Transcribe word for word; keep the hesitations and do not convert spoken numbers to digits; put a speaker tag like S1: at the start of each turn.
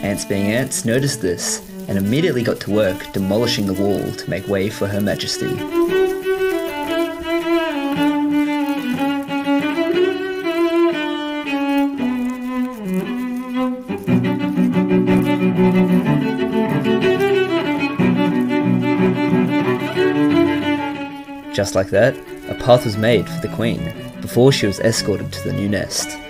S1: Ants being ants noticed this and immediately got to work demolishing the wall to make way for Her Majesty. Just like that, a path was made for the Queen before she was escorted to the new nest.